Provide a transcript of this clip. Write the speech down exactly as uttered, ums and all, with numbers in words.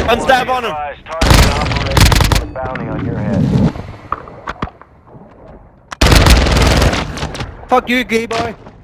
One stab on him. Target operation with a bounty on your head. Fuck you, gay boy.